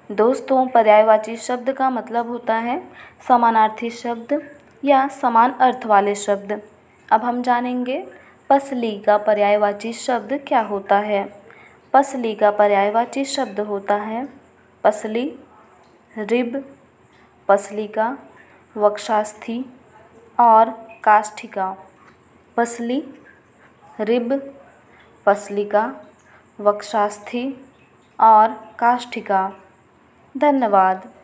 दोस्तों, पर्यायवाची शब्द का मतलब होता है समानार्थी शब्द या समान अर्थ वाले शब्द। अब हम जानेंगे पसली का पर्यायवाची शब्द क्या होता है। पसली का पर्यायवाची शब्द होता है पसली, रिब, पसलिका, वक्षास्थि और काष्ठिका। पसली, रिब, पसलिका, वक्षास्थि और काष्ठिका। धन्यवाद।